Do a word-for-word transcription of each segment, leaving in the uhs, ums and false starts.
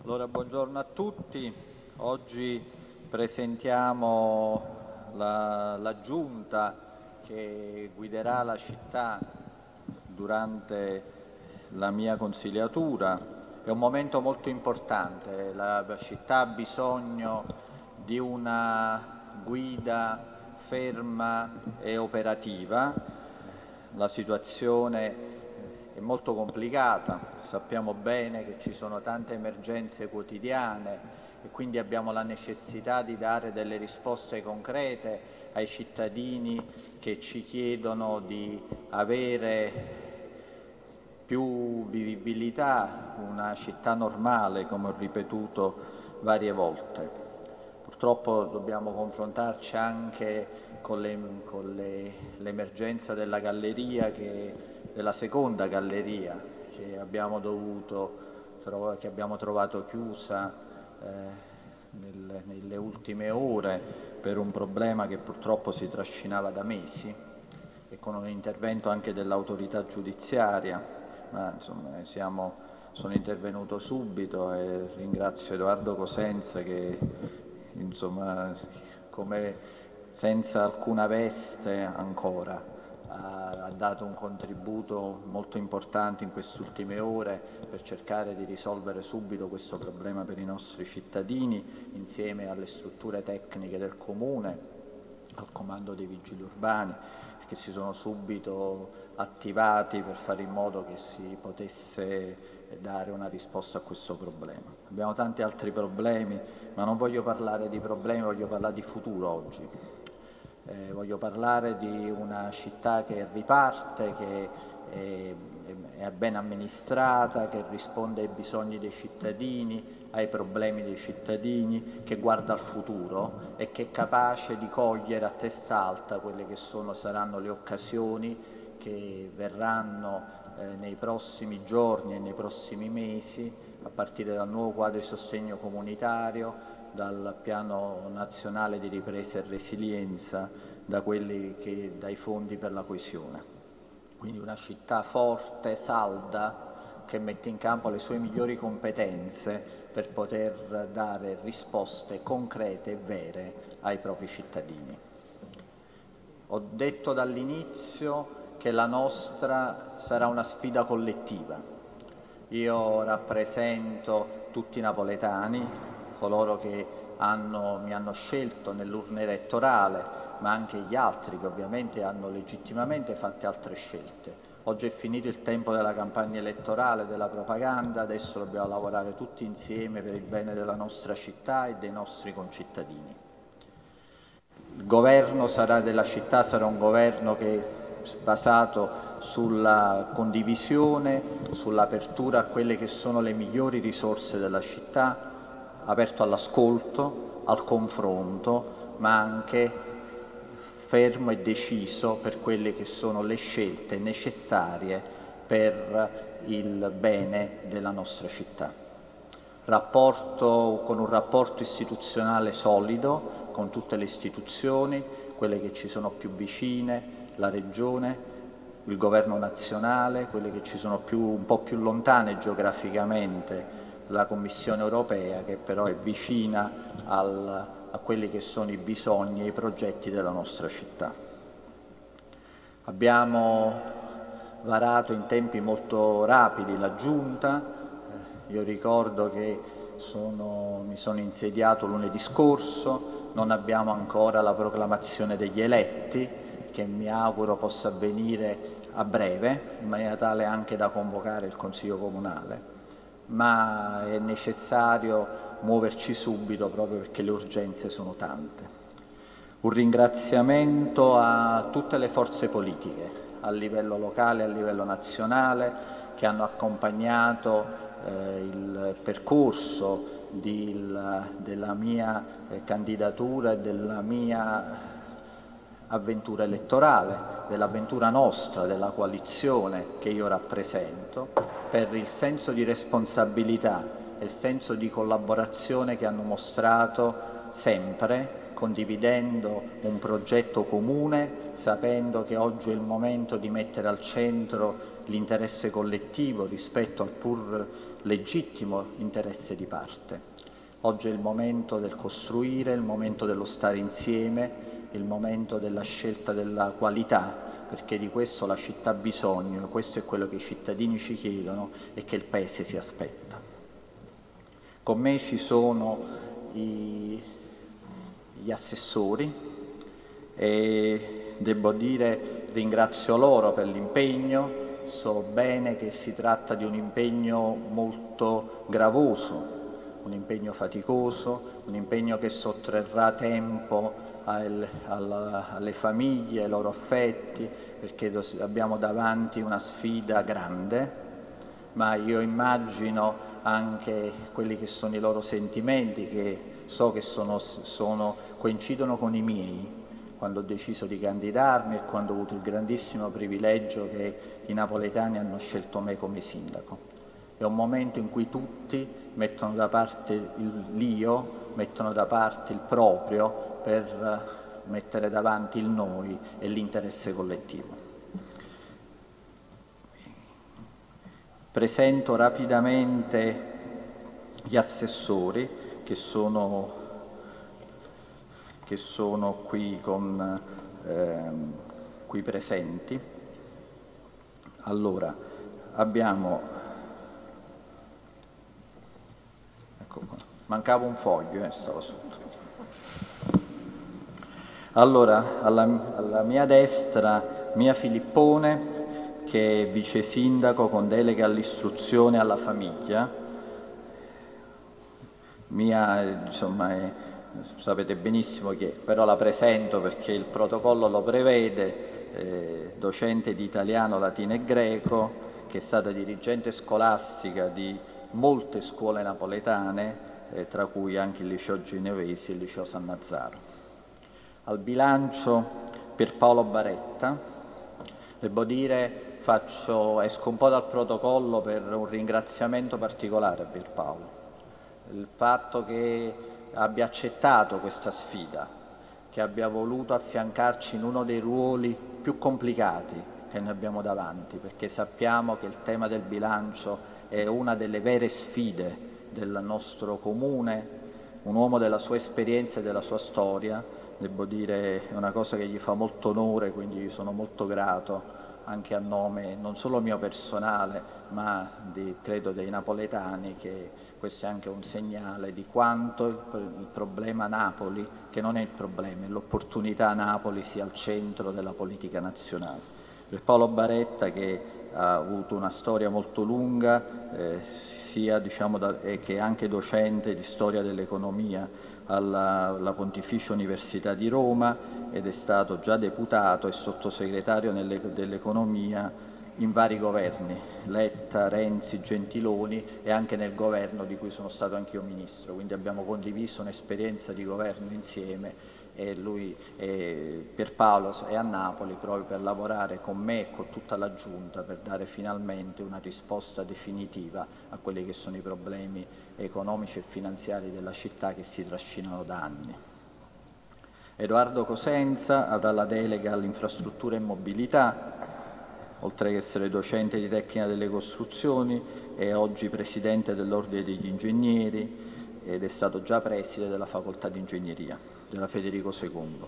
Allora, buongiorno a tutti. Oggi presentiamo la, la giunta che guiderà la città durante la mia consigliatura. È un momento molto importante, la città ha bisogno di una guida ferma e operativa. La situazione è molto complicata, sappiamo bene che ci sono tante emergenze quotidiane e quindi abbiamo la necessità di dare delle risposte concrete ai cittadini che ci chiedono di avere più vivibilità, una città normale, come ho ripetuto varie volte. Purtroppo dobbiamo confrontarci anche con, le, con le, l'emergenza della galleria che della seconda galleria che abbiamo dovuto che abbiamo trovato chiusa eh, nel, nelle ultime ore per un problema che purtroppo si trascinava da mesi e con un intervento anche dell'autorità giudiziaria, ma insomma siamo, sono intervenuto subito e ringrazio Edoardo Cosenza che insomma come senza alcuna veste ancora ha dato un contributo molto importante in queste ultime ore per cercare di risolvere subito questo problema per i nostri cittadini, insieme alle strutture tecniche del Comune, al Comando dei Vigili Urbani, che si sono subito attivati per fare in modo che si potesse dare una risposta a questo problema. Abbiamo tanti altri problemi, ma non voglio parlare di problemi, voglio parlare di futuro oggi. Eh, voglio parlare di una città che riparte, che è, è ben amministrata, che risponde ai bisogni dei cittadini, ai problemi dei cittadini, che guarda al futuro e che è capace di cogliere a testa alta quelle che sono, saranno le occasioni che verranno eh, nei prossimi giorni e nei prossimi mesi, a partire dal nuovo quadro di sostegno comunitario, dal Piano Nazionale di Ripresa e Resilienza, da quelli che, dai fondi per la coesione. Quindi una città forte, salda, che mette in campo le sue migliori competenze per poter dare risposte concrete e vere ai propri cittadini. Ho detto dall'inizio che la nostra sarà una sfida collettiva. Io rappresento tutti i napoletani, coloro che hanno, mi hanno scelto nell'urna elettorale, ma anche gli altri che ovviamente hanno legittimamente fatto altre scelte. Oggi è finito il tempo della campagna elettorale, della propaganda, adesso dobbiamo lavorare tutti insieme per il bene della nostra città e dei nostri concittadini. Il governo sarà della città sarà un governo che è basato sulla condivisione, sull'apertura a quelle che sono le migliori risorse della città, aperto all'ascolto, al confronto, ma anche fermo e deciso per quelle che sono le scelte necessarie per il bene della nostra città. Rapporto, con un rapporto istituzionale solido con tutte le istituzioni, quelle che ci sono più vicine, la Regione, il Governo nazionale, quelle che ci sono più, un po' più lontane geograficamente, la Commissione europea, che però è vicina al, a quelli che sono i bisogni e i progetti della nostra città. Abbiamo varato in tempi molto rapidi la Giunta. Io ricordo che sono, mi sono insediato lunedì scorso, non abbiamo ancora la proclamazione degli eletti, che mi auguro possa avvenire a breve, in maniera tale anche da convocare il Consiglio Comunale. Ma è necessario muoverci subito proprio perché le urgenze sono tante. Un ringraziamento a tutte le forze politiche, a livello locale e a livello nazionale, che hanno accompagnato eh, il percorso di, il, della mia eh, candidatura e della mia avventura elettorale, dell'avventura nostra, della coalizione che io rappresento, per il senso di responsabilità e il senso di collaborazione che hanno mostrato sempre condividendo un progetto comune, sapendo che oggi è il momento di mettere al centro l'interesse collettivo rispetto al pur legittimo interesse di parte. Oggi è il momento del costruire, il momento dello stare insieme, il momento della scelta della qualità, perché di questo la città ha bisogno, questo è quello che i cittadini ci chiedono e che il Paese si aspetta. Con me ci sono i, gli assessori e devo dire ringrazio loro per l'impegno, so bene che si tratta di un impegno molto gravoso, un impegno faticoso, un impegno che sottrarrà tempo al, al, alle famiglie, ai loro affetti, perché abbiamo davanti una sfida grande, ma io immagino anche quelli che sono i loro sentimenti, che so che sono, sono, coincidono con i miei, quando ho deciso di candidarmi e quando ho avuto il grandissimo privilegio che i napoletani hanno scelto me come sindaco. È un momento in cui tutti mettono da parte l'io, mettono da parte il proprio per mettere davanti il noi e l'interesse collettivo. Presento rapidamente gli assessori che sono, che sono qui, con, ehm, qui presenti. Allora, abbiamo... Mancava un foglio, eh, stavo sotto. Allora, alla, alla mia destra, Mia Filippone, che è vice sindaco con delega all'istruzione e alla famiglia. Mia, insomma, è, sapete benissimo che, però la presento perché il protocollo lo prevede, eh, docente di italiano, latino e greco, che è stata dirigente scolastica di molte scuole napoletane, eh, tra cui anche il liceo Genovesi e il liceo San Nazzaro. Al bilancio Pierpaolo Baretta, devo dire, faccio, esco un po' dal protocollo per un ringraziamento particolare a Pierpaolo. Il fatto che abbia accettato questa sfida, che abbia voluto affiancarci in uno dei ruoli più complicati che noi abbiamo davanti, perché sappiamo che il tema del bilancio è una delle vere sfide del nostro comune, un uomo della sua esperienza e della sua storia, devo dire, è una cosa che gli fa molto onore, quindi sono molto grato anche a nome non solo mio personale, ma di, credo dei napoletani, che questo è anche un segnale di quanto il, il problema Napoli, che non è il problema, è l'opportunità Napoli, sia al centro della politica nazionale. Per Paolo Baretta, che ha avuto una storia molto lunga, eh, sia diciamo da, eh, che è anche docente di storia dell'economia alla, alla Pontificia Università di Roma, ed è stato già deputato e sottosegretario dell'economia in vari governi, Letta, Renzi, Gentiloni, e anche nel governo di cui sono stato anch'io ministro, quindi abbiamo condiviso un'esperienza di governo insieme, e lui, e Pierpaolo, è a Napoli proprio per lavorare con me e con tutta la Giunta per dare finalmente una risposta definitiva a quelli che sono i problemi economici e finanziari della città che si trascinano da anni. Edoardo Cosenza avrà la delega all'infrastruttura e mobilità, oltre che essere docente di tecnica delle costruzioni, è oggi presidente dell'Ordine degli Ingegneri ed è stato già preside della Facoltà di Ingegneria della Federico secondo.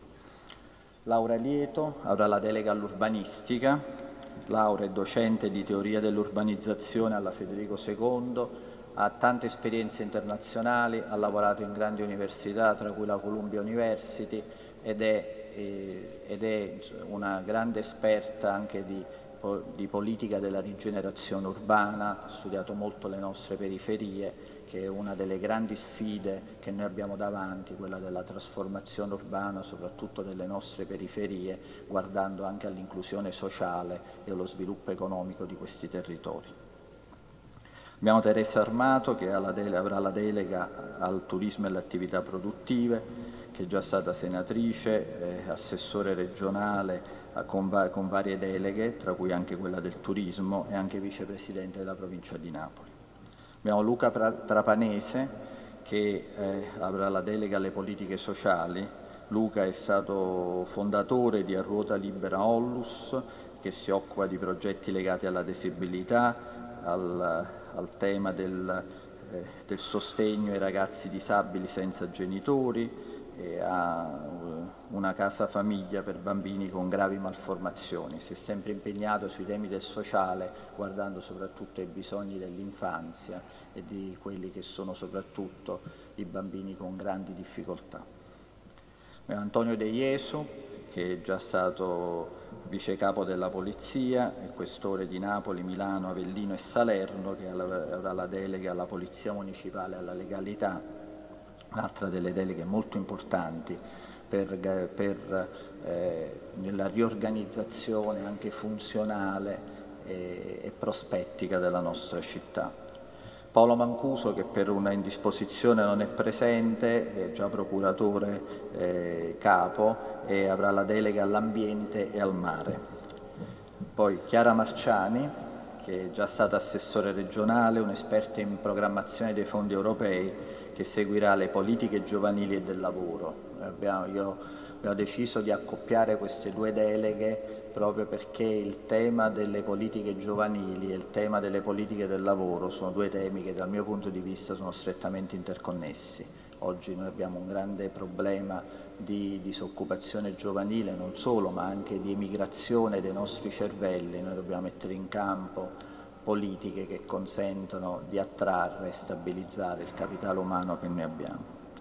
Laura Lieto avrà la delega all'urbanistica. Laura è docente di teoria dell'urbanizzazione alla Federico secondo, ha tante esperienze internazionali, ha lavorato in grandi università, tra cui la Columbia University, ed è, eh, ed è una grande esperta anche di, di politica della rigenerazione urbana, ha studiato molto le nostre periferie, che è una delle grandi sfide che noi abbiamo davanti, quella della trasformazione urbana, soprattutto delle nostre periferie, guardando anche all'inclusione sociale e allo sviluppo economico di questi territori. Abbiamo Teresa Armato, che ha la dele- avrà la delega al turismo e alle attività produttive, che è già stata senatrice, eh, assessore regionale eh, con, va- con varie deleghe, tra cui anche quella del turismo, e anche vicepresidente della provincia di Napoli. Abbiamo Luca Trapanese, che eh, avrà la delega alle politiche sociali. Luca è stato fondatore di A Ruota Libera Onlus, che si occupa di progetti legati alla disabilità, al, al tema del, eh, del sostegno ai ragazzi disabili senza genitori, e ha una casa famiglia per bambini con gravi malformazioni. Si è sempre impegnato sui temi del sociale, guardando soprattutto ai bisogni dell'infanzia e di quelli che sono soprattutto i bambini con grandi difficoltà. Antonio De Iesu, che è già stato vice capo della Polizia e questore di Napoli, Milano, Avellino e Salerno, che avrà la delega alla Polizia Municipale e alla legalità, un'altra delle deleghe molto importanti per, per eh, la riorganizzazione anche funzionale e, e prospettica della nostra città. Paolo Mancuso, che per una indisposizione non è presente, è già procuratore eh, capo e avrà la delega all'ambiente e al mare. Poi Chiara Marciani, che è già stata assessore regionale, un'esperta in programmazione dei fondi europei, che seguirà le politiche giovanili e del lavoro. Abbiamo, io abbiamo deciso di accoppiare queste due deleghe proprio perché il tema delle politiche giovanili e il tema delle politiche del lavoro sono due temi che dal mio punto di vista sono strettamente interconnessi. Oggi noi abbiamo un grande problema di disoccupazione giovanile, non solo, ma anche di emigrazione dei nostri cervelli. Noi dobbiamo mettere in campo politiche che consentono di attrarre e stabilizzare il capitale umano che noi abbiamo.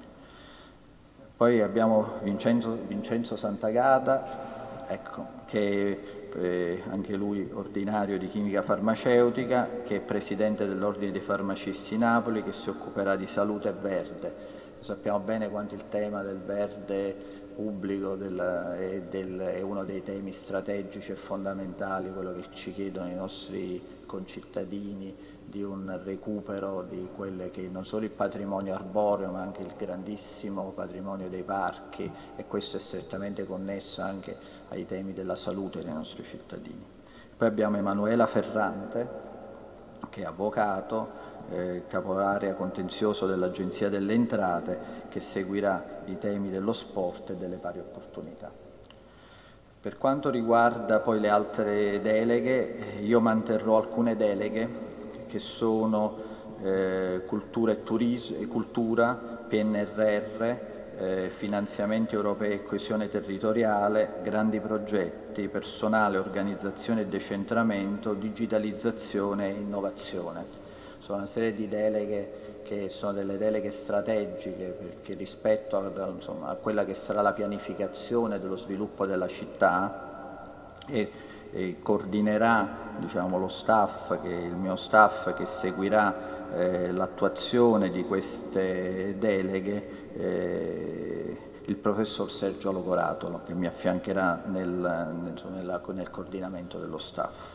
Poi abbiamo Vincenzo, Vincenzo Santagata, ecco, che è eh, anche lui ordinario di chimica farmaceutica, che è presidente dell'Ordine dei Farmacisti Napoli, che si occuperà di salute e verde. Sappiamo bene quanto il tema del verde pubblico del, è, del, è uno dei temi strategici e fondamentali, quello che ci chiedono i nostri concittadini, di un recupero di quelle che non solo il patrimonio arboreo ma anche il grandissimo patrimonio dei parchi, e questo è strettamente connesso anche ai temi della salute dei nostri cittadini. Poi abbiamo Emanuela Ferrante, che è avvocato, eh, capo area contenzioso dell'Agenzia delle Entrate, che seguirà i temi dello sport e delle pari opportunità. Per quanto riguarda poi le altre deleghe, io manterrò alcune deleghe che sono eh, cultura e turismo, cultura, P N R R, eh, finanziamenti europei e coesione territoriale, grandi progetti, personale, organizzazione e decentramento, digitalizzazione e innovazione. Sono una serie di deleghe che sono delle deleghe strategiche, perché rispetto a, insomma, a quella che sarà la pianificazione dello sviluppo della città e, e coordinerà, diciamo, lo staff, che il mio staff che seguirà eh, l'attuazione di queste deleghe, eh, il professor Sergio Locoratolo, che mi affiancherà nel, nel, nel, nel coordinamento dello staff.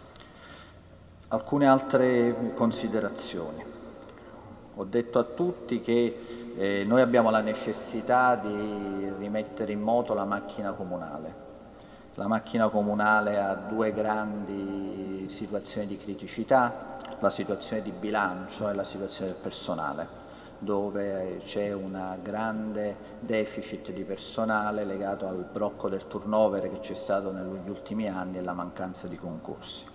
Alcune altre considerazioni. Ho detto a tutti che eh, noi abbiamo la necessità di rimettere in moto la macchina comunale. La macchina comunale ha due grandi situazioni di criticità, la situazione di bilancio e la situazione del personale, dove c'è un grande deficit di personale legato al blocco del turnover che c'è stato negli ultimi anni e la mancanza di concorsi.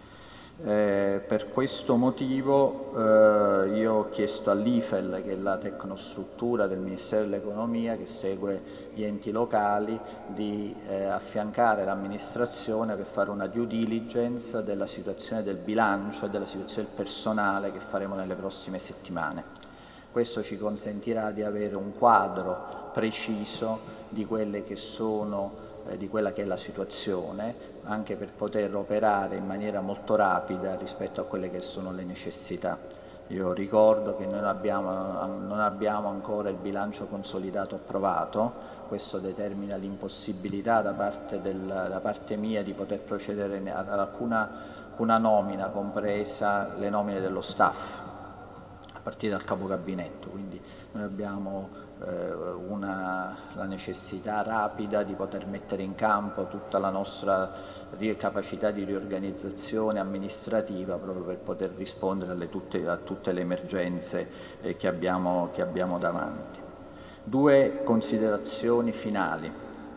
Eh, per questo motivo eh, io ho chiesto all'I F E L, che è la tecnostruttura del Ministero dell'Economia che segue gli enti locali, di eh, affiancare l'amministrazione per fare una due diligence della situazione del bilancio e della situazione del personale che faremo nelle prossime settimane. Questo ci consentirà di avere un quadro preciso di quelle che sono di quella che è la situazione, anche per poter operare in maniera molto rapida rispetto a quelle che sono le necessità. Io ricordo che noi non abbiamo, non abbiamo ancora il bilancio consolidato approvato, questo determina l'impossibilità da parte, del, da parte mia di poter procedere ad alcuna, alcuna nomina, compresa le nomine dello staff, a partire dal capo gabinetto. Quindi noi abbiamo eh, una, la necessità rapida di poter mettere in campo tutta la nostra capacità di riorganizzazione amministrativa proprio per poter rispondere alle tutte, a tutte le emergenze eh, che, abbiamo, che abbiamo davanti. Due considerazioni finali.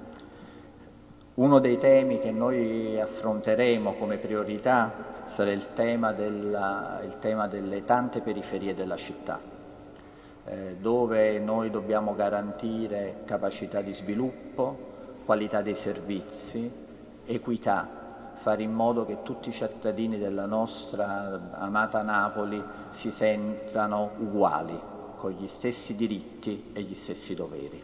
Uno dei temi che noi affronteremo come priorità sarà il tema, della, il tema delle tante periferie della città, eh, dove noi dobbiamo garantire capacità di sviluppo, qualità dei servizi, equità, fare in modo che tutti i cittadini della nostra amata Napoli si sentano uguali, con gli stessi diritti e gli stessi doveri.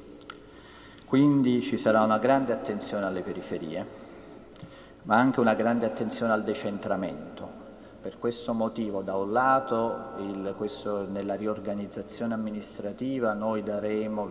Quindi ci sarà una grande attenzione alle periferie, ma anche una grande attenzione al decentramento. Per questo motivo, da un lato, il, questo, nella riorganizzazione amministrativa noi daremo,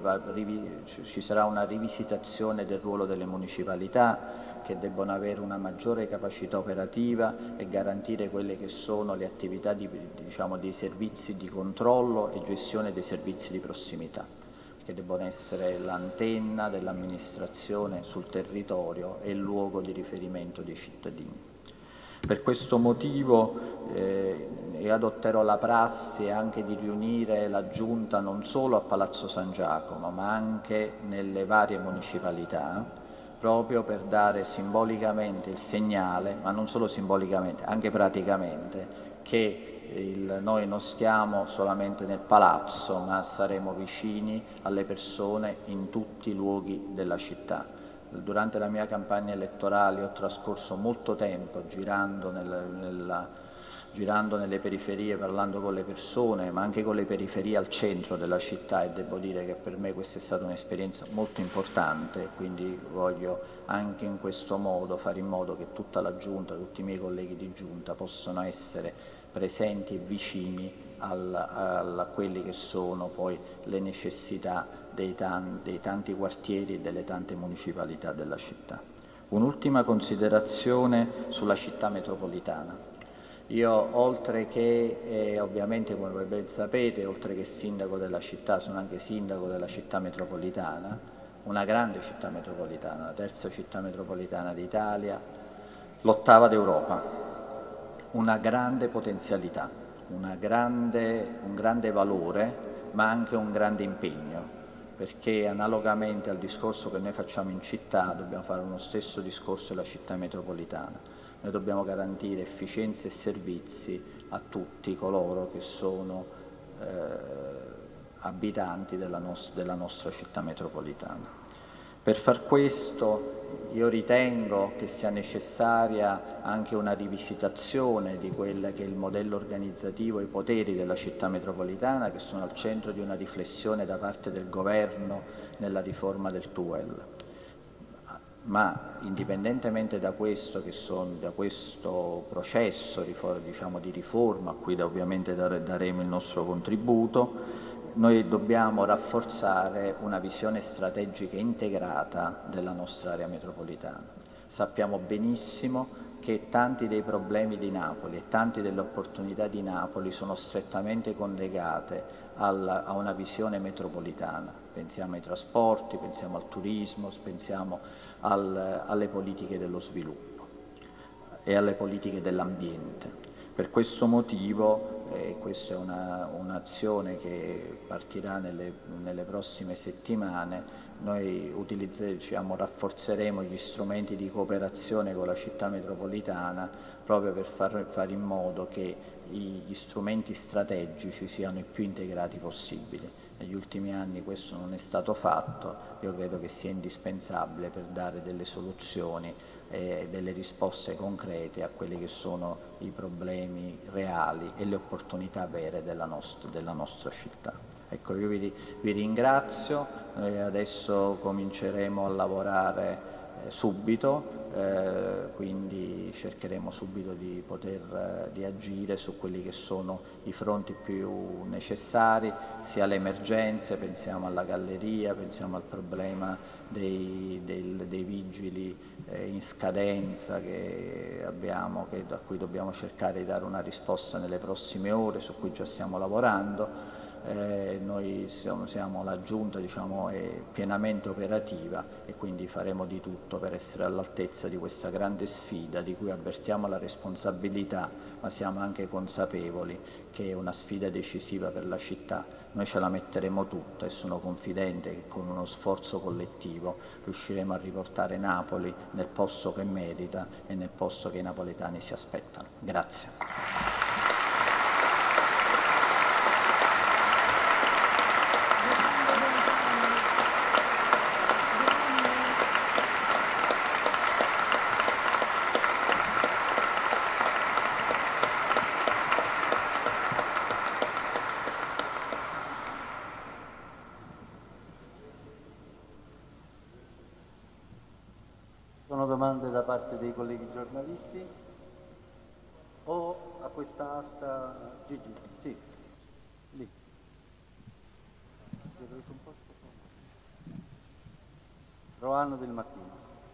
ci sarà una rivisitazione del ruolo delle municipalità, che debbono avere una maggiore capacità operativa e garantire quelle che sono le attività di, diciamo, dei servizi di controllo e gestione dei servizi di prossimità, che debbono essere l'antenna dell'amministrazione sul territorio e il luogo di riferimento dei cittadini. Per questo motivo eh, adotterò la prassi anche di riunire la Giunta non solo a Palazzo San Giacomo, ma anche nelle varie municipalità, proprio per dare simbolicamente il segnale, ma non solo simbolicamente, anche praticamente, che il, noi non stiamo solamente nel palazzo, ma saremo vicini alle persone in tutti i luoghi della città. Durante la mia campagna elettorale ho trascorso molto tempo girando, nel, nella, girando nelle periferie, parlando con le persone, ma anche con le periferie al centro della città, e devo dire che per me questa è stata un'esperienza molto importante, quindi voglio anche in questo modo fare in modo che tutta la Giunta, tutti i miei colleghi di Giunta possano essere presenti e vicini al, al, a quelle che sono poi le necessità dei tanti, dei tanti quartieri e delle tante municipalità della città. Un'ultima considerazione sulla città metropolitana. Io, oltre che, eh, ovviamente come voi ben sapete, oltre che sindaco della città, sono anche sindaco della città metropolitana, una grande città metropolitana, la terza città metropolitana d'Italia, l'ottava d'Europa, una grande potenzialità, una grande, un grande valore, ma anche un grande impegno, perché analogamente al discorso che noi facciamo in città dobbiamo fare uno stesso discorso alla città metropolitana. Noi dobbiamo garantire efficienza e servizi a tutti coloro che sono eh, abitanti della, nos- della nostra città metropolitana. Per far questo io ritengo che sia necessaria anche una rivisitazione di quello che è il modello organizzativo e i poteri della città metropolitana, che sono al centro di una riflessione da parte del governo nella riforma del T U E L. Ma indipendentemente da questo, che sono, da questo processo diciamo, di riforma, a cui ovviamente daremo il nostro contributo, noi dobbiamo rafforzare una visione strategica integrata della nostra area metropolitana. Sappiamo benissimo che tanti dei problemi di Napoli e tante delle opportunità di Napoli sono strettamente collegate al, a una visione metropolitana. Pensiamo ai trasporti, pensiamo al turismo, pensiamo al, alle politiche dello sviluppo e alle politiche dell'ambiente. Per questo motivo, eh, questa è una, un'azione che partirà nelle, nelle prossime settimane, noi diciamo, rafforzeremo gli strumenti di cooperazione con la città metropolitana proprio per far, fare in modo che gli strumenti strategici siano i più integrati possibili. Negli ultimi anni questo non è stato fatto, io credo che sia indispensabile per dare delle soluzioni e delle risposte concrete a quelli che sono i problemi reali e le opportunità vere della, nost- della nostra città. Ecco, io vi, vi ringrazio, noi adesso cominceremo a lavorare eh, subito, eh, quindi cercheremo subito di poter eh, di agire su quelli che sono i fronti più necessari, sia le emergenze, pensiamo alla galleria, pensiamo al problema dei, dei, dei vigili eh, in scadenza che abbiamo, che, a cui dobbiamo cercare di dare una risposta nelle prossime ore, su cui già stiamo lavorando, eh, noi siamo, siamo la Giunta, diciamo, è pienamente operativa e quindi faremo di tutto per essere all'altezza di questa grande sfida di cui avvertiamo la responsabilità, ma siamo anche consapevoli che è una sfida decisiva per la città. Noi ce la metteremo tutta e sono confidente che con uno sforzo collettivo riusciremo a riportare Napoli nel posto che merita e nel posto che i napoletani si aspettano. Grazie. Sono domande da parte dei colleghi giornalisti? O a questa asta Gigi? Sì, lì. Roano del Mattino.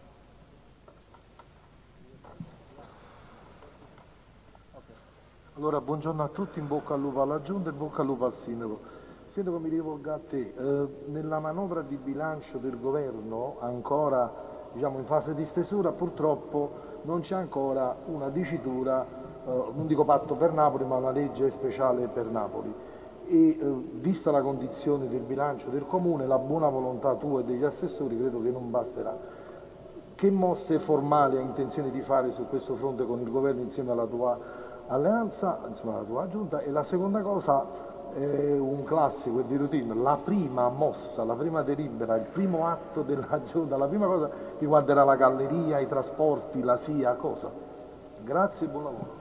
Okay. Allora, buongiorno a tutti, in bocca al lupo alla Giunta e in bocca al lupo al Sindaco. Sindaco, mi rivolgo a te. Eh, nella manovra di bilancio del Governo, ancora diciamo in fase di stesura, purtroppo non c'è ancora una dicitura, eh, non dico patto per Napoli, ma una legge speciale per Napoli. E eh, vista la condizione del bilancio del Comune, la buona volontà tua e degli assessori, credo che non basterà. Che mosse formali hai intenzione di fare su questo fronte con il Governo insieme alla tua alleanza, insomma alla tua Giunta? E la seconda cosa, è un classico e di routine, la prima mossa, la prima delibera, il primo atto della Giunta, la prima cosa riguarderà la galleria, i trasporti, la S I A, cosa? Grazie e buon lavoro.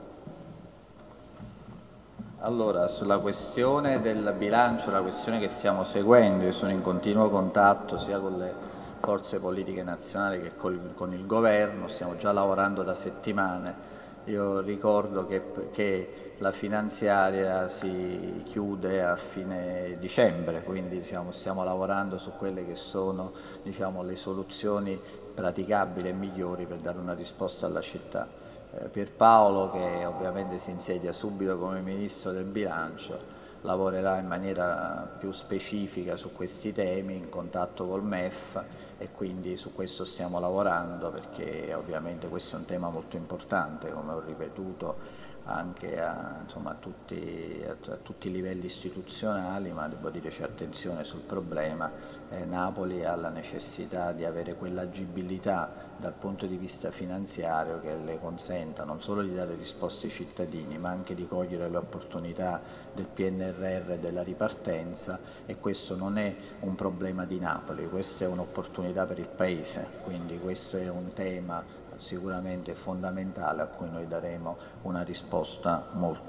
Allora, sulla questione del bilancio, la questione che stiamo seguendo, io sono in continuo contatto sia con le forze politiche nazionali che col, con il Governo, stiamo già lavorando da settimane. Io ricordo che, che la finanziaria si chiude a fine dicembre, quindi diciamo, stiamo lavorando su quelle che sono diciamo, le soluzioni praticabili e migliori per dare una risposta alla città. Eh, Pierpaolo, che ovviamente si insedia subito come Ministro del Bilancio, lavorerà in maniera più specifica su questi temi in contatto col M E F e quindi su questo stiamo lavorando perché ovviamente questo è un tema molto importante, come ho ripetuto anche a, insomma, a, tutti, a, a tutti i livelli istituzionali, ma devo dire c'è attenzione sul problema. Eh, Napoli ha la necessità di avere quell'agibilità dal punto di vista finanziario che le consenta non solo di dare risposte ai cittadini, ma anche di cogliere le opportunità del P N R R e della ripartenza, e questo non è un problema di Napoli, questa è un'opportunità per il Paese, quindi questo è un tema sicuramente fondamentale a cui noi daremo una risposta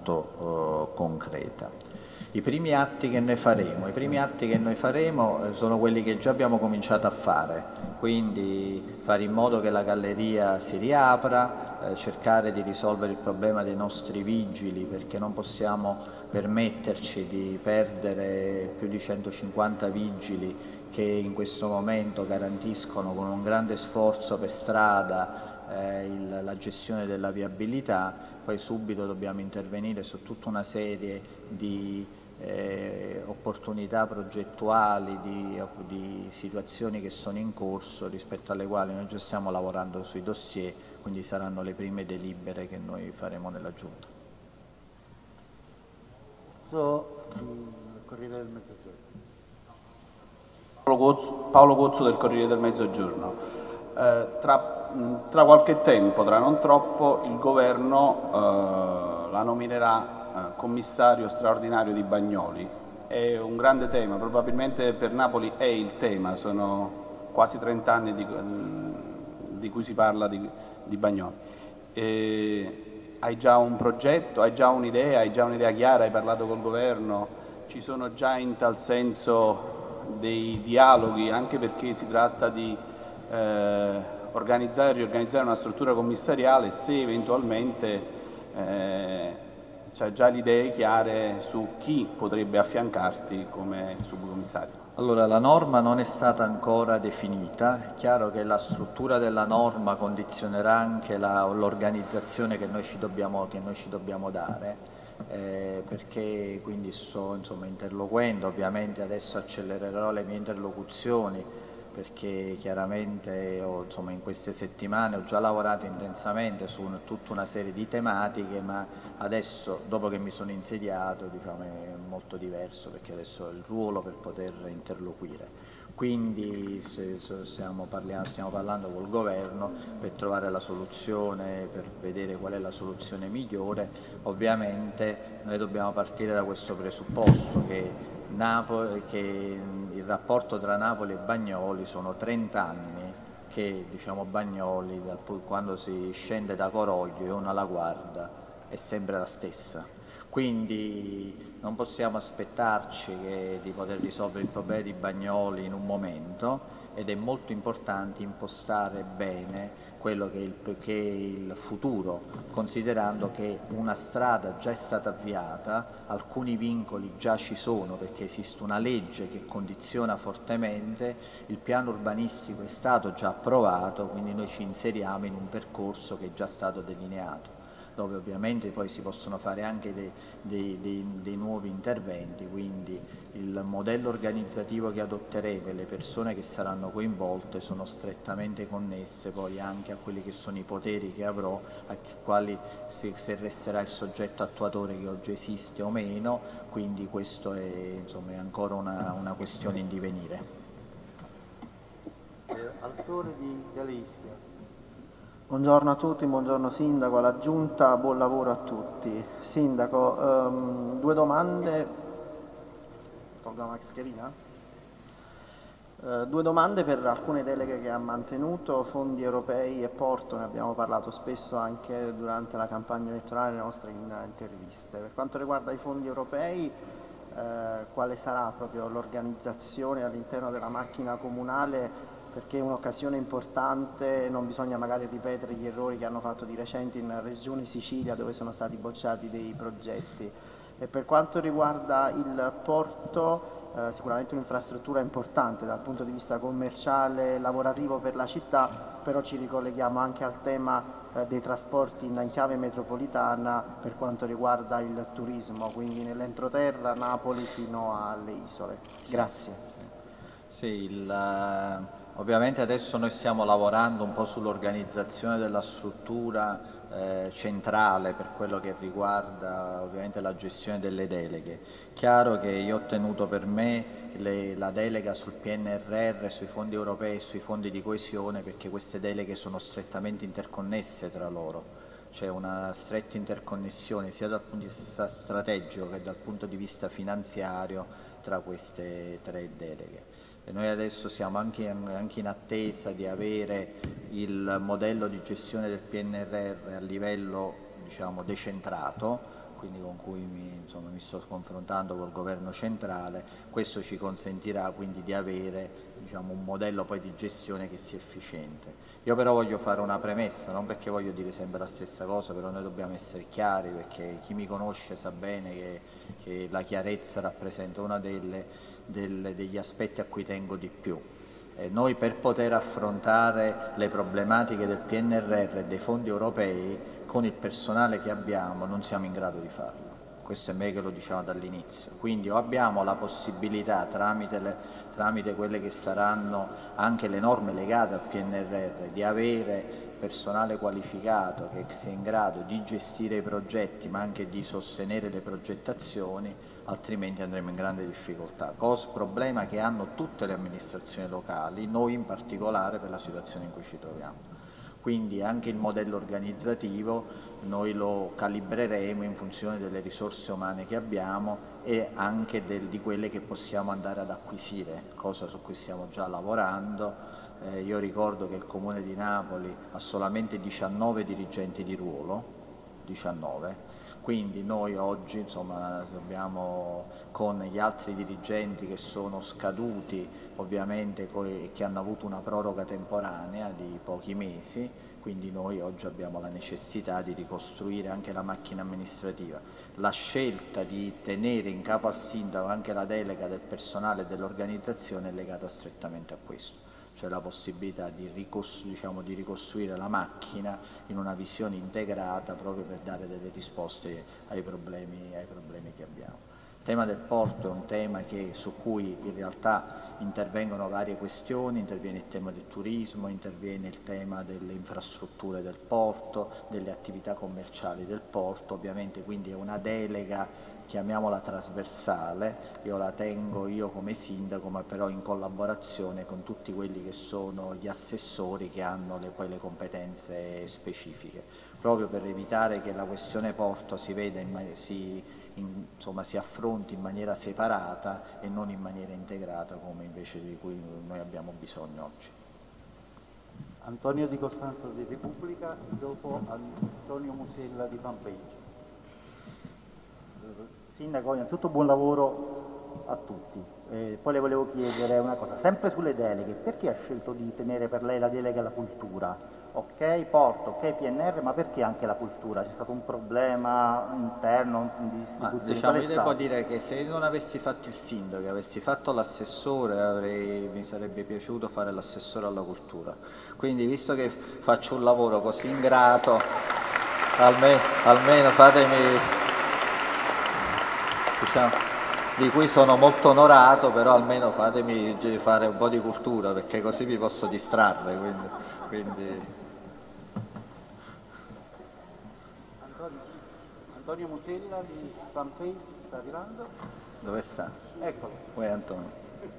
molto eh, concreta. I primi atti che noi faremo, i primi atti che noi faremo eh, sono quelli che già abbiamo cominciato a fare, quindi fare in modo che la galleria si riapra, eh, cercare di risolvere il problema dei nostri vigili, perché non possiamo permetterci di perdere più di centocinquanta vigili che in questo momento garantiscono con un grande sforzo per strada eh, il, la gestione della viabilità. Poi subito dobbiamo intervenire su tutta una serie di eh, opportunità progettuali, di, di situazioni che sono in corso, rispetto alle quali noi già stiamo lavorando sui dossier, quindi saranno le prime delibere che noi faremo nella Giunta. So, Corriere del Mezzogiorno. Paolo Cozzo del Corriere del Mezzogiorno. Eh, tra, tra qualche tempo, tra non troppo, il governo eh, la nominerà eh, commissario straordinario di Bagnoli. È un grande tema, probabilmente per Napoli è il tema, sono quasi trent'anni di, di cui si parla di, di Bagnoli. E hai già un progetto, hai già un'idea, hai già un'idea chiara, hai parlato col governo, ci sono già in tal senso dei dialoghi, anche perché si tratta di eh, organizzare e riorganizzare una struttura commissariale, se eventualmente eh, c'è già le idee chiare su chi potrebbe affiancarti come subcommissario. Allora, la norma non è stata ancora definita, è chiaro che la struttura della norma condizionerà anche l'organizzazione che noi ci dobbiamo, che noi ci dobbiamo dare. eh, perché quindi sto insomma, interloquendo, ovviamente adesso accelererò le mie interlocuzioni perché chiaramente ho, insomma, in queste settimane ho già lavorato intensamente su un, tutta una serie di tematiche, ma adesso dopo che mi sono insediato diciamo, è molto diverso perché adesso ho il ruolo per poter interloquire. Quindi se, se stiamo, parliamo, stiamo parlando col governo per trovare la soluzione, per vedere qual è la soluzione migliore. Ovviamente noi dobbiamo partire da questo presupposto che, Napoli, che il rapporto tra Napoli e Bagnoli sono trenta anni che diciamo, Bagnoli, quando si scende da Coroglio e uno la guarda, è sempre la stessa. Quindi non possiamo aspettarci che, di poter risolvere il problema di Bagnoli in un momento ed è molto importante impostare bene quello che è, il, che è il futuro, considerando che una strada già è stata avviata, alcuni vincoli già ci sono perché esiste una legge che condiziona fortemente, il piano urbanistico è stato già approvato, quindi noi ci inseriamo in un percorso che è già stato delineato, dove ovviamente poi si possono fare anche dei, dei, dei, dei nuovi interventi, quindi il modello organizzativo che adotteremo e le persone che saranno coinvolte sono strettamente connesse poi anche a quelli che sono i poteri che avrò, a quali se, se resterà il soggetto attuatore che oggi esiste o meno, quindi questo è, insomma, è ancora una, una questione in divenire. Eh, autore di Galeisca. Buongiorno a tutti, buongiorno Sindaco, alla Giunta, buon lavoro a tutti. Sindaco, um, due domande. Tolgo la mascherina? Uh, due domande per alcune deleghe che ha mantenuto, fondi europei e Porto, ne abbiamo parlato spesso anche durante la campagna elettorale nelle nostre interviste. Per quanto riguarda i fondi europei, uh, quale sarà proprio l'organizzazione all'interno della macchina comunale? Perché è un'occasione importante, non bisogna magari ripetere gli errori che hanno fatto di recente in Regione Sicilia dove sono stati bocciati dei progetti. E per quanto riguarda il porto, eh, sicuramente un'infrastruttura importante dal punto di vista commerciale e lavorativo per la città, però ci ricolleghiamo anche al tema eh, dei trasporti in chiave metropolitana per quanto riguarda il turismo, quindi nell'entroterra Napoli fino alle isole. Grazie. Sì, il, ovviamente adesso noi stiamo lavorando un po' sull'organizzazione della struttura eh, centrale per quello che riguarda ovviamente la gestione delle deleghe. Chiaro che io ho tenuto per me le, la delega sul P N R R, sui fondi europei e sui fondi di coesione perché queste deleghe sono strettamente interconnesse tra loro. C'è una stretta interconnessione sia dal punto di vista strategico che dal punto di vista finanziario tra queste tre deleghe. E noi adesso siamo anche, anche in attesa di avere il modello di gestione del P N R R a livello diciamo, decentrato, quindi con cui mi, insomma, mi sto confrontando col governo centrale. Questo ci consentirà quindi di avere diciamo, un modello poi di gestione che sia efficiente. Io però voglio fare una premessa, non perché voglio dire sempre la stessa cosa, però noi dobbiamo essere chiari perché chi mi conosce sa bene che, che la chiarezza rappresenta una delle Del, degli aspetti a cui tengo di più. Eh, noi per poter affrontare le problematiche del P N R R e dei fondi europei con il personale che abbiamo non siamo in grado di farlo. Questo è meglio che lo diciamo dall'inizio. Quindi o abbiamo la possibilità tramite, le, tramite quelle che saranno anche le norme legate al P N R R di avere personale qualificato che sia in grado di gestire i progetti ma anche di sostenere le progettazioni, altrimenti andremo in grande difficoltà. Cosa, problema che hanno tutte le amministrazioni locali, noi in particolare per la situazione in cui ci troviamo. Quindi anche il modello organizzativo noi lo calibreremo in funzione delle risorse umane che abbiamo e anche del, di quelle che possiamo andare ad acquisire, cosa su cui stiamo già lavorando. Eh, io ricordo che il Comune di Napoli ha solamente diciannove dirigenti di ruolo, diciannove, quindi noi oggi insomma, dobbiamo, con gli altri dirigenti che sono scaduti ovviamente e che hanno avuto una proroga temporanea di pochi mesi, quindi noi oggi abbiamo la necessità di ricostruire anche la macchina amministrativa. La scelta di tenere in capo al sindaco anche la delega del personale e dell'organizzazione è legata strettamente a questo. cioè la possibilità di, ricostru- diciamo, di ricostruire la macchina in una visione integrata proprio per dare delle risposte ai problemi, ai problemi che abbiamo. Il tema del porto è un tema che, su cui in realtà intervengono varie questioni, interviene il tema del turismo, interviene il tema delle infrastrutture del porto, delle attività commerciali del porto, ovviamente quindi è una delega, chiamiamola trasversale, io la tengo io come sindaco, ma però in collaborazione con tutti quelli che sono gli assessori che hanno le, poi le competenze specifiche, proprio per evitare che la questione porto si veda in, si, in, insomma, si affronti in maniera separata e non in maniera integrata come invece di cui noi abbiamo bisogno oggi. Antonio Di Costanzo di Repubblica, dopo Antonio Musella di Fanpage. Sindaco, innanzitutto buon lavoro a tutti. Eh, poi le volevo chiedere una cosa, sempre sulle deleghe, perché ha scelto di tenere per lei la delega alla cultura? Ok, porto, ok, P N R, ma perché anche la cultura? C'è stato un problema interno di Ma, diciamo, io devo dire che se non avessi fatto il sindaco, avessi fatto l'assessore, avrei, mi sarebbe piaciuto fare l'assessore alla cultura. Quindi, visto che faccio un lavoro così ingrato, almeno, almeno fatemi... Diciamo, di cui sono molto onorato, però almeno fatemi fare un po' di cultura, perché così mi posso distrarre. Quindi, quindi... Antonio, Antonio Musella di Fanpage sta arrivando. Dove sta? Eccolo. Poi Antonio.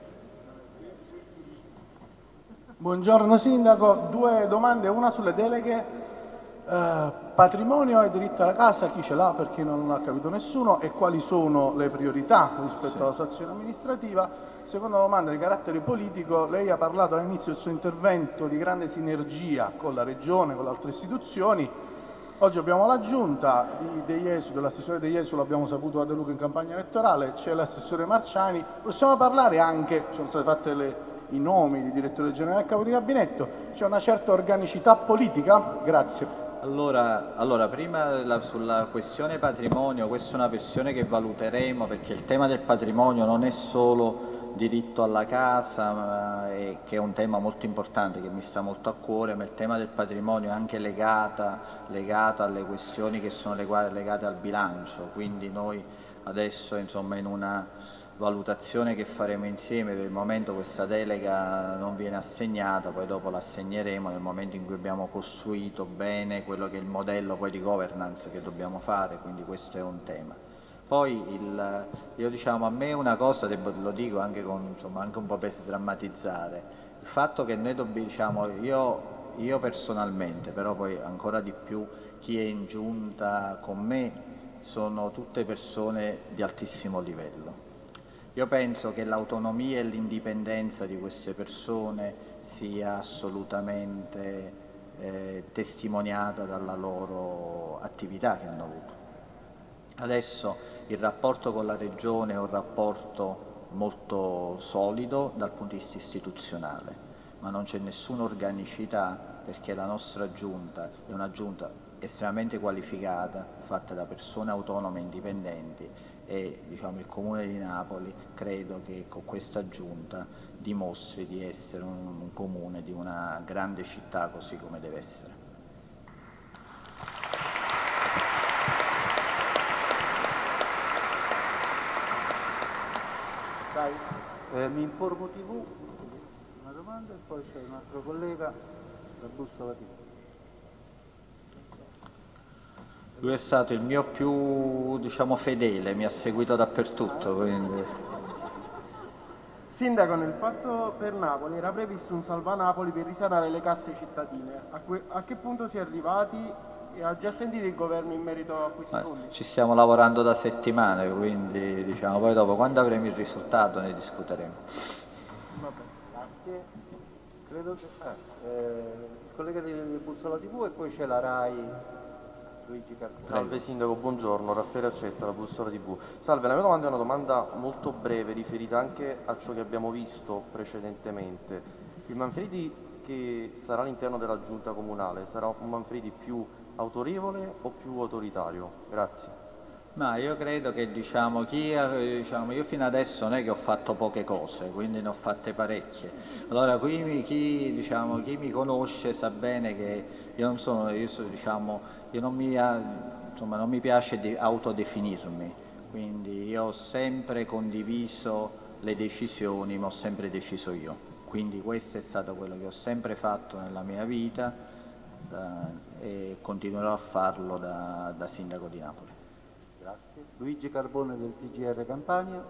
Buongiorno Sindaco, due domande, una sulle deleghe. Eh, patrimonio e diritto alla casa, chi ce l'ha, perché non l'ha capito nessuno, e quali sono le priorità rispetto sì. alla sua azione amministrativa. Seconda domanda di carattere politico, lei ha parlato all'inizio del suo intervento di grande sinergia con la Regione, con le altre istituzioni. Oggi abbiamo la giunta dell'assessore De Jesu, l'abbiamo saputo a De Luca in campagna elettorale, c'è l'assessore Marciani, possiamo parlare anche, sono state fatte le, i nomi di direttore generale e capo di gabinetto, c'è una certa organicità politica? Grazie. Allora, allora, prima la, sulla questione patrimonio, questa è una questione che valuteremo, perché il tema del patrimonio non è solo diritto alla casa, ma è, che è un tema molto importante, che mi sta molto a cuore, ma il tema del patrimonio è anche legata, legata alle questioni che sono legate, legate al bilancio, quindi noi adesso insomma in una valutazione che faremo insieme, per il momento questa delega non viene assegnata, poi dopo l'assegneremo nel momento in cui abbiamo costruito bene quello che è il modello poi di governance che dobbiamo fare, quindi questo è un tema. Poi il, io diciamo, a me una cosa, lo dico anche, con, insomma, anche un po' per sdrammatizzare, il fatto che noi dobbiamo, diciamo, io, io personalmente, però poi ancora di più chi è in giunta con me, sono tutte persone di altissimo livello. Io penso che l'autonomia e l'indipendenza di queste persone sia assolutamente eh, testimoniata dalla loro attività che hanno avuto. Adesso il rapporto con la Regione è un rapporto molto solido dal punto di vista istituzionale, ma non c'è nessuna organicità, perché la nostra giunta è una giunta estremamente qualificata, fatta da persone autonome e indipendenti, e diciamo, il Comune di Napoli credo che con questa giunta dimostri di essere un, un comune di una grande città così come deve essere. Dai, eh, mi informo tivù, una domanda e poi c'è un altro collega, la bussola tivù. Lui è stato il mio più, diciamo, fedele, mi ha seguito dappertutto. Quindi... Sindaco, nel patto per Napoli era previsto un salva Napoli per risanare le casse cittadine. A, que a che punto si è arrivati e ha già sentito il governo in merito a questi Ma fondi? ci stiamo lavorando da settimane, quindi diciamo, poi dopo, quando avremo il risultato, ne discuteremo. Vabbè, grazie. Credo che... Ah, eh, il collega di Bussola tivù e poi c'è la RAI. Salve Sindaco, buongiorno, Raffaele Accetta, la Bussola tivù. Salve, la mia domanda è una domanda molto breve, riferita anche a ciò che abbiamo visto precedentemente. Il Manfredi che sarà all'interno della giunta comunale sarà un Manfredi più autorevole o più autoritario? Grazie. Ma io credo che diciamo, chi, diciamo, io fino adesso non è che ho fatto poche cose, quindi ne ho fatte parecchie. Allora qui, chi, diciamo, chi mi conosce sa bene che io non sono, io so, diciamo, io non mi, insomma, non mi piace di autodefinirmi, quindi io ho sempre condiviso le decisioni, ma ho sempre deciso io. Quindi questo è stato quello che ho sempre fatto nella mia vita da, e continuerò a farlo da, da sindaco di Napoli. Grazie. Luigi Carbone del T G R Campania.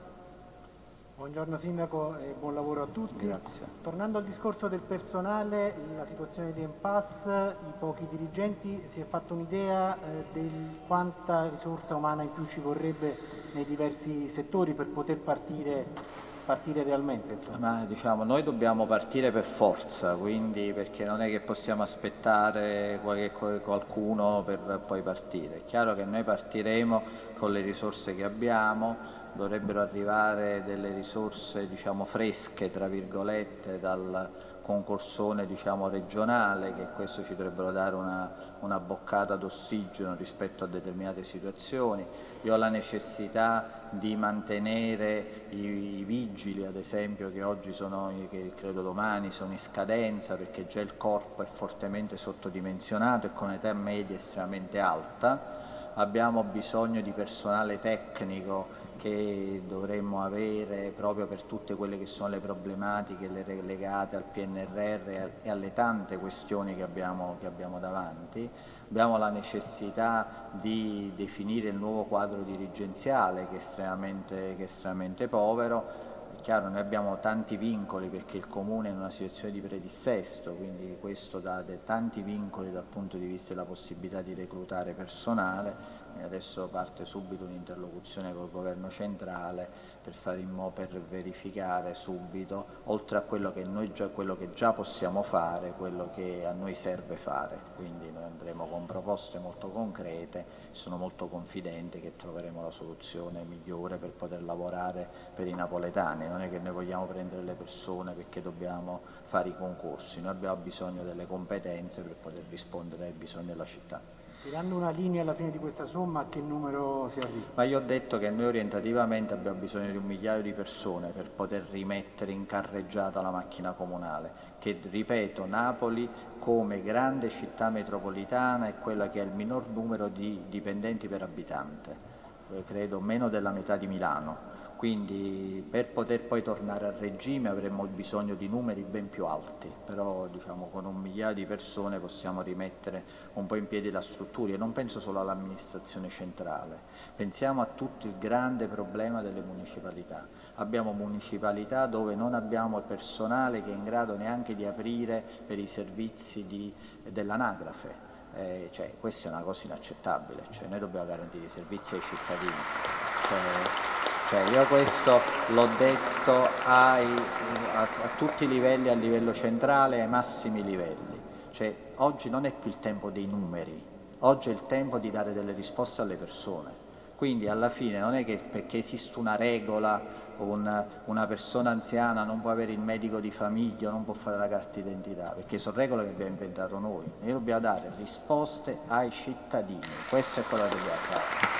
Buongiorno Sindaco e buon lavoro a tutti. Grazie. Tornando al discorso del personale, la situazione di impasse, i pochi dirigenti, si è fatta un'idea eh, di quanta risorsa umana in più ci vorrebbe nei diversi settori per poter partire, partire realmente? Ma diciamo, noi dobbiamo partire per forza, quindi perché non è che possiamo aspettare qualche, qualcuno per poi partire. È chiaro che noi partiremo con le risorse che abbiamo. Dovrebbero arrivare delle risorse diciamo, fresche tra virgolette dal concorsone diciamo, regionale, che questo ci dovrebbero dare una, una boccata d'ossigeno rispetto a determinate situazioni. Io ho la necessità di mantenere i, i vigili ad esempio che oggi sono, che credo domani sono in scadenza, perché già il corpo è fortemente sottodimensionato e con età media estremamente alta. Abbiamo bisogno di personale tecnico che dovremmo avere proprio per tutte quelle che sono le problematiche legate al P N R R e alle tante questioni che abbiamo, che abbiamo davanti. Abbiamo la necessità di definire il nuovo quadro dirigenziale che è estremamente, che è estremamente povero. È chiaro, noi abbiamo tanti vincoli perché il Comune è in una situazione di predissesto, quindi questo dà tanti vincoli dal punto di vista della possibilità di reclutare personale. E adesso parte subito un'interlocuzione col governo centrale per fare in modo per verificare subito, oltre a quello che noi già, quello che già possiamo fare, quello che a noi serve fare. Quindi noi andremo con proposte molto concrete, sono molto confidente che troveremo la soluzione migliore per poter lavorare per i napoletani. Non è che noi vogliamo prendere le persone perché dobbiamo fare i concorsi, noi abbiamo bisogno delle competenze per poter rispondere ai bisogni della città. Tirando una linea alla fine di questa somma, a che numero si arriva? Ma io ho detto che noi orientativamente abbiamo bisogno di un migliaio di persone per poter rimettere in carreggiata la macchina comunale, che ripeto, Napoli come grande città metropolitana è quella che ha il minor numero di dipendenti per abitante, credo meno della metà di Milano. Quindi per poter poi tornare a regime avremmo bisogno di numeri ben più alti, però diciamo, con un migliaio di persone possiamo rimettere un po' in piedi la struttura. Io non penso solo all'amministrazione centrale, pensiamo a tutto il grande problema delle municipalità. Abbiamo municipalità dove non abbiamo personale che è in grado neanche di aprire per i servizi di, dell'anagrafe. Eh, cioè, questa è una cosa inaccettabile, cioè, noi dobbiamo garantire i servizi ai cittadini. Cioè, Cioè io questo l'ho detto ai, a, a tutti i livelli, a livello centrale, ai massimi livelli. Cioè, oggi non è più il tempo dei numeri, oggi è il tempo di dare delle risposte alle persone. Quindi alla fine non è che perché esiste una regola, una, una persona anziana non può avere il medico di famiglia, non può fare la carta d'identità, perché sono regole che abbiamo inventato noi. Noi dobbiamo dare risposte ai cittadini, questo è quello che dobbiamo fare.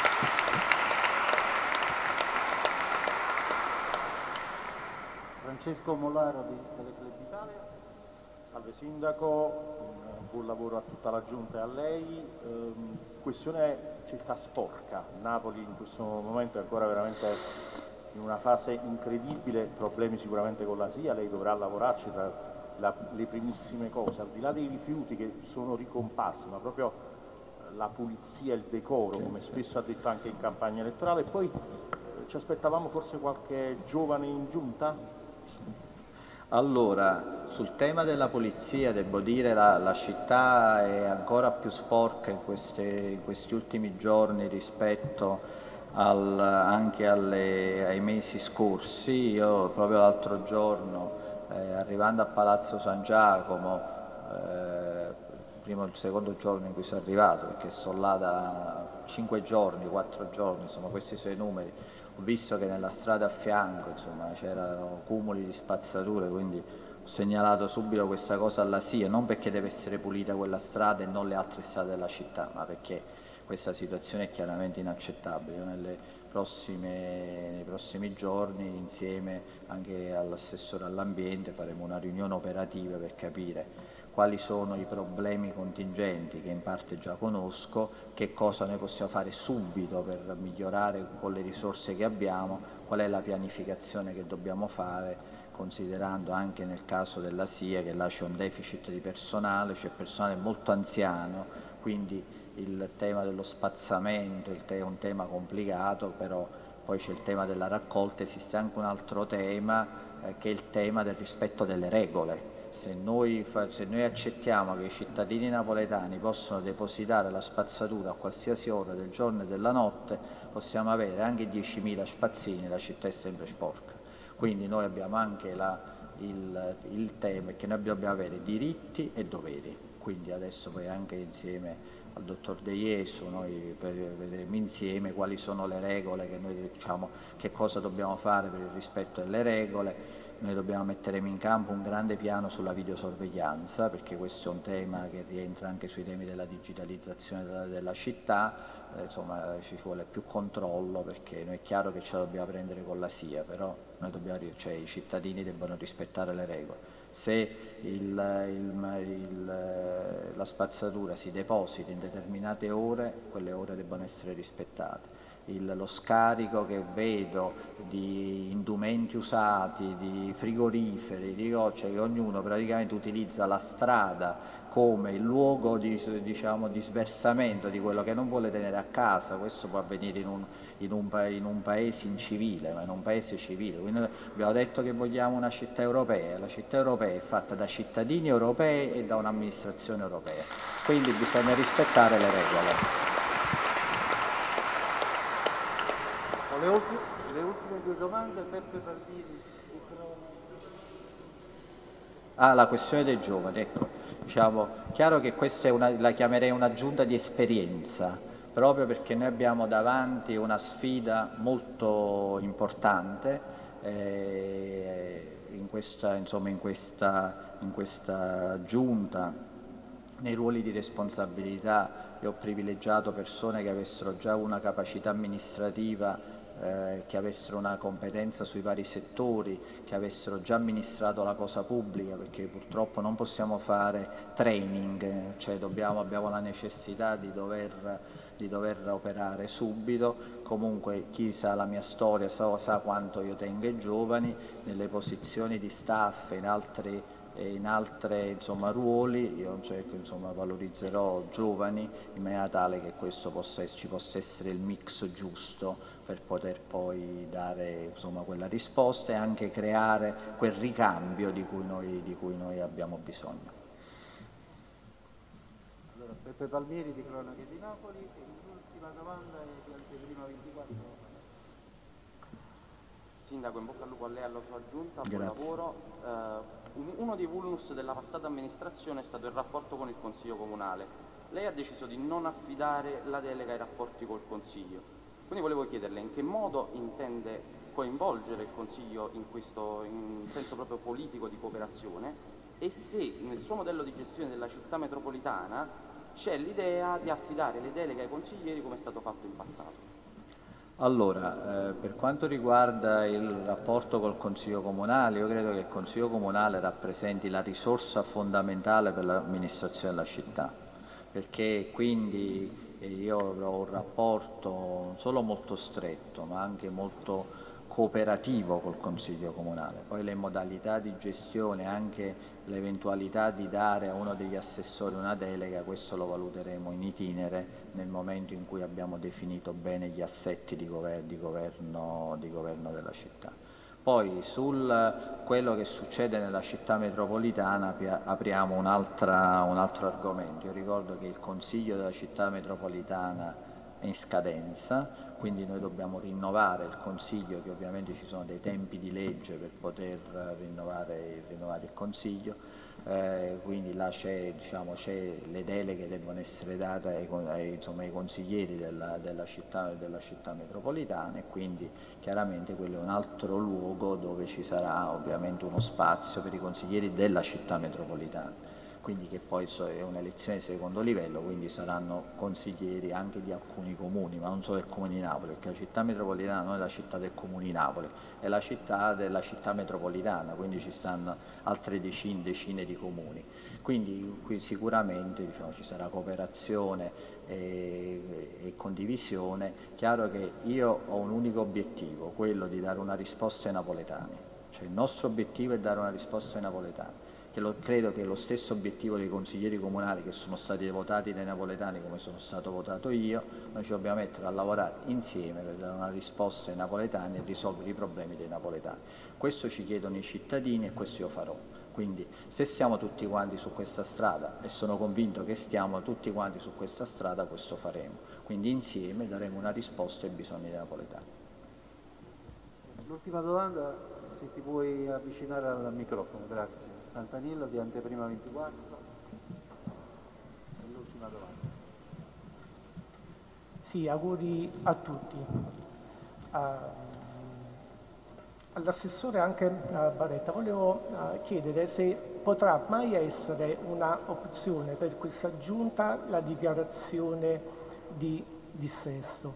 Francesco Molaro di Teleclub Italia. Salve Sindaco, un buon lavoro a tutta la Giunta e a lei. Ehm, questione città sporca. Napoli in questo momento è ancora veramente in una fase incredibile, problemi sicuramente con la S I A, lei dovrà lavorarci tra la, le primissime cose, al di là dei rifiuti che sono ricomparsi, ma proprio la pulizia, il decoro, come spesso ha detto anche in campagna elettorale. E poi eh, ci aspettavamo forse qualche giovane in Giunta? Allora, sul tema della pulizia, devo dire la, la città è ancora più sporca in, queste, in questi ultimi giorni rispetto al, anche alle, ai mesi scorsi. Io proprio l'altro giorno, eh, arrivando a Palazzo San Giacomo, eh, primo il secondo giorno in cui sono arrivato, perché sono là da cinque giorni, quattro giorni, insomma questi sono i numeri, ho visto che nella strada a fianco c'erano cumuli di spazzature, quindi ho segnalato subito questa cosa alla S I A, non perché deve essere pulita quella strada e non le altre strade della città, ma perché questa situazione è chiaramente inaccettabile. Nelle prossime, nei prossimi giorni, insieme anche all'assessore all'ambiente, faremo una riunione operativa per capire quali sono i problemi contingenti che in parte già conosco, che cosa noi possiamo fare subito per migliorare con le risorse che abbiamo, qual è la pianificazione che dobbiamo fare, considerando anche nel caso della S I A che là c'è un deficit di personale, c'è personale molto anziano, quindi il tema dello spazzamento è un tema complicato, però poi c'è il tema della raccolta, esiste anche un altro tema eh, che è il tema del rispetto delle regole. Se noi, se noi accettiamo che i cittadini napoletani possono depositare la spazzatura a qualsiasi ora del giorno e della notte, possiamo avere anche diecimila spazzini, la città è sempre sporca. Quindi noi abbiamo anche la, il, il tema che noi dobbiamo avere diritti e doveri. Quindi adesso poi anche insieme al dottor De Iesu noi vedremo insieme quali sono le regole, che noi diciamo che cosa dobbiamo fare per il rispetto delle regole. Noi dobbiamo mettere in campo un grande piano sulla videosorveglianza, perché questo è un tema che rientra anche sui temi della digitalizzazione della, della città, eh, insomma ci vuole più controllo, perché noi è chiaro che ce la dobbiamo prendere con la S I A, però noi dobbiamo, cioè, i cittadini devono rispettare le regole. Se il, il, il, la spazzatura si deposita in determinate ore, quelle ore devono essere rispettate. Il, lo scarico che vedo di indumenti usati, di frigoriferi, di cose, che ognuno praticamente utilizza la strada come il luogo di, diciamo, di sversamento di quello che non vuole tenere a casa. Questo può avvenire in un, in un, in un paese incivile, ma in un paese civile. Quindi abbiamo detto che vogliamo una città europea, la città europea è fatta da cittadini europei e da un'amministrazione europea, quindi bisogna rispettare le regole. Le ultime, le ultime due domande, Peppe Palmiri. Ah, la questione dei giovani, ecco, diciamo, chiaro che questa è una, la chiamerei una giunta di esperienza, proprio perché noi abbiamo davanti una sfida molto importante eh, in, questa, insomma, in, questa, in questa giunta, nei ruoli di responsabilità. Io ho privilegiato persone che avessero già una capacità amministrativa, Eh, che avessero una competenza sui vari settori, che avessero già amministrato la cosa pubblica, perché purtroppo non possiamo fare training, cioè dobbiamo, abbiamo la necessità di dover, di dover operare subito. Comunque chi sa la mia storia sa, sa quanto io tengo i giovani nelle posizioni di staff e in altri in altri insomma, ruoli. Io cioè, insomma, valorizzerò giovani in maniera tale che questo possa, ci possa essere il mix giusto per poter poi dare insomma, quella risposta e anche creare quel ricambio di cui noi, di cui noi abbiamo bisogno. Allora, Peppe Palmieri di Cronache di Napoli, e l'ultima domanda è di Anteprima ventiquattro. Sindaco, in bocca al lupo a lei e alla sua giunta, buon Grazie. lavoro. Eh, uno dei vulnus della passata amministrazione è stato il rapporto con il Consiglio Comunale. Lei ha deciso di non affidare la delega ai rapporti col Consiglio. Quindi volevo chiederle in che modo intende coinvolgere il Consiglio in questo, in senso proprio politico di cooperazione, e se nel suo modello di gestione della città metropolitana c'è l'idea di affidare le deleghe ai consiglieri come è stato fatto in passato. Allora, eh, per quanto riguarda il rapporto col Consiglio Comunale, io credo che il Consiglio Comunale rappresenti la risorsa fondamentale per l'amministrazione della città, perché quindi io ho un rapporto non solo molto stretto, ma anche molto cooperativo col Consiglio Comunale. Poi le modalità di gestione, anche l'eventualità di dare a uno degli assessori una delega, questo lo valuteremo in itinere nel momento in cui abbiamo definito bene gli assetti di governo, di governo, di governo della città. Poi su quello che succede nella città metropolitana apriamo un, altra, un altro argomento. Io ricordo che il Consiglio della città metropolitana è in scadenza, quindi noi dobbiamo rinnovare il Consiglio, che ovviamente ci sono dei tempi di legge per poter rinnovare, rinnovare il Consiglio. Eh, quindi là c'è, diciamo, c'è, le deleghe devono essere date ai, ai, insomma, ai consiglieri della, della, città, della città metropolitana, e quindi chiaramente quello è un altro luogo dove ci sarà ovviamente uno spazio per i consiglieri della città metropolitana. quindi che poi è un'elezione di secondo livello, quindi saranno consiglieri anche di alcuni comuni, ma non solo del Comune di Napoli, perché la città metropolitana non è la città del Comune di Napoli, è la città della città metropolitana, quindi ci stanno altre decine, decine di comuni. Quindi qui sicuramente diciamo, ci sarà cooperazione e, e condivisione. Chiaro che io ho un unico obiettivo, quello di dare una risposta ai napoletani, cioè il nostro obiettivo è dare una risposta ai napoletani. Che lo, credo che lo stesso obiettivo dei consiglieri comunali che sono stati votati dai napoletani come sono stato votato io, noi ci dobbiamo mettere a lavorare insieme per dare una risposta ai napoletani e risolvere i problemi dei napoletani. Questo ci chiedono i cittadini e questo io farò. Quindi se stiamo tutti quanti su questa strada, e sono convinto che stiamo tutti quanti su questa strada, questo faremo. Quindi insieme daremo una risposta ai bisogni dei napoletani. L'ultima domanda, se ti puoi avvicinare al microfono, grazie. Santanillo di Anteprima ventiquattro. L'ultima domanda. Sì, auguri a tutti. Uh, all'assessore anche uh, Baretta, volevo uh, chiedere se potrà mai essere un'opzione per questa giunta la dichiarazione di dissesto.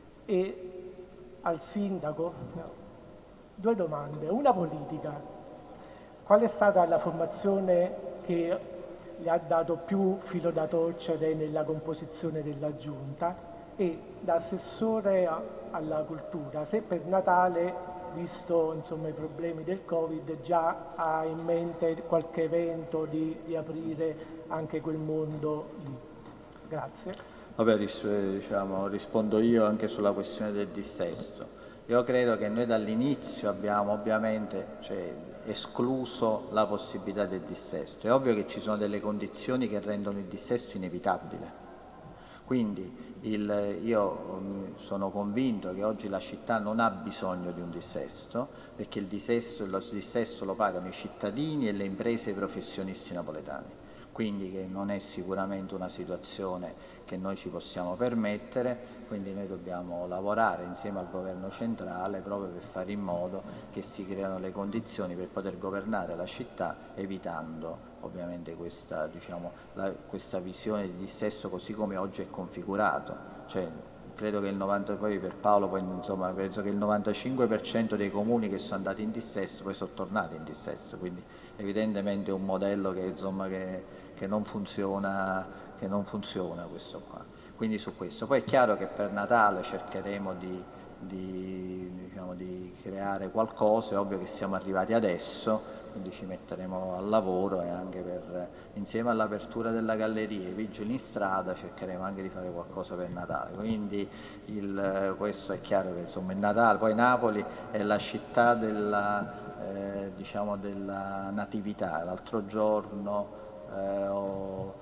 E al sindaco no, due domande, una politica. Qual è stata la formazione che le ha dato più filo da torcere nella composizione della giunta? E da assessore alla cultura, se per Natale, visto insomma, i problemi del Covid, già ha in mente qualche evento di, di aprire anche quel mondo lì. Grazie. Vabbè, ris- diciamo, rispondo io anche sulla questione del dissesto. Io credo che noi dall'inizio abbiamo ovviamente cioè, escluso la possibilità del dissesto. È ovvio che ci sono delle condizioni che rendono il dissesto inevitabile. Quindi il, io um, sono convinto che oggi la città non ha bisogno di un dissesto, perché il dissesto, il dissesto lo pagano i cittadini e le imprese e i professionisti napoletani. Quindi che non è sicuramente una situazione che noi ci possiamo permettere, quindi noi dobbiamo lavorare insieme al governo centrale proprio per fare in modo che si creino le condizioni per poter governare la città evitando ovviamente questa, diciamo, la, questa visione di dissesto così come oggi è configurato. Cioè, credo che il novanta poi per Paolo poi, insomma, penso che il novantacinque per cento dei comuni che sono andati in dissesto poi sono tornati in dissesto, quindi evidentemente è un modello che, insomma, che, che non funziona, che non funziona questo qua. Quindi su questo. Poi è chiaro che per Natale cercheremo di, di, diciamo, di creare qualcosa, è ovvio che siamo arrivati adesso, quindi ci metteremo al lavoro e anche per, insieme all'apertura della galleria e i vigili in strada, cercheremo anche di fare qualcosa per Natale. Quindi il, questo è chiaro che insomma il Natale, poi Napoli è la città della, eh, diciamo della natività. L'altro giorno eh, ho,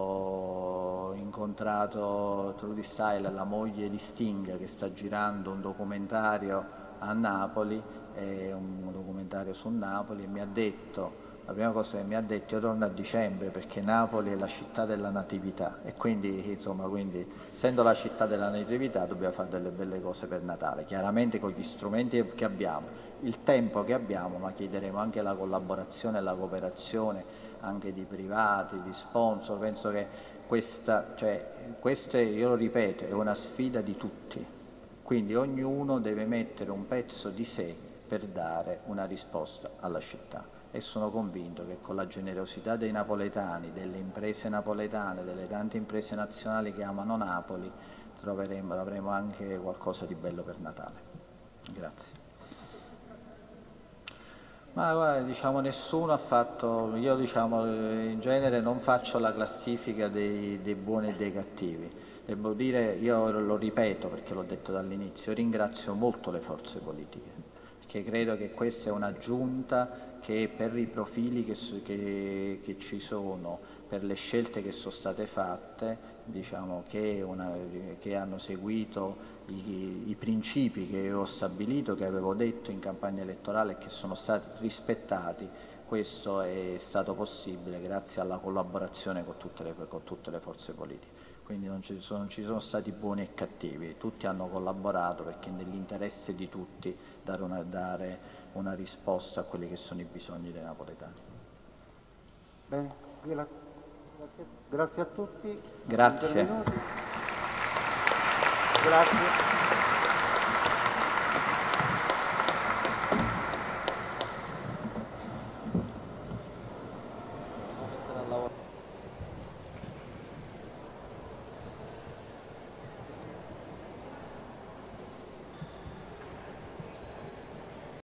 ho incontrato Trudy Styler, la moglie di Sting, che sta girando un documentario a Napoli, è un documentario su Napoli, e mi ha detto, la prima cosa che mi ha detto, io torno a dicembre perché Napoli è la città della natività e quindi, insomma, quindi essendo la città della natività dobbiamo fare delle belle cose per Natale, chiaramente con gli strumenti che abbiamo, il tempo che abbiamo, ma chiederemo anche la collaborazione e la cooperazione anche di privati, di sponsor. Penso che questa, cioè, questa, io lo ripeto, è una sfida di tutti, quindi ognuno deve mettere un pezzo di sé per dare una risposta alla città, e sono convinto che con la generosità dei napoletani, delle imprese napoletane, delle tante imprese nazionali che amano Napoli, troveremo, avremo anche qualcosa di bello per Natale. Grazie. Ma guarda, diciamo, nessuno ha fatto, io diciamo, in genere non faccio la classifica dei, dei buoni e dei cattivi. Devo dire, io lo ripeto perché l'ho detto dall'inizio, ringrazio molto le forze politiche, che credo che questa è una giunta che per i profili che, che, che ci sono, per le scelte che sono state fatte, diciamo che, una, che hanno seguito i, i principi che ho stabilito, che avevo detto in campagna elettorale e che sono stati rispettati, questo è stato possibile grazie alla collaborazione con tutte le, con tutte le forze politiche. Quindi non ci, sono, non ci sono stati buoni e cattivi, tutti hanno collaborato perché è nell'interesse di tutti dare una, dare una risposta a quelli che sono i bisogni dei napoletani. Bene, io la Grazie a tutti. Grazie. Grazie.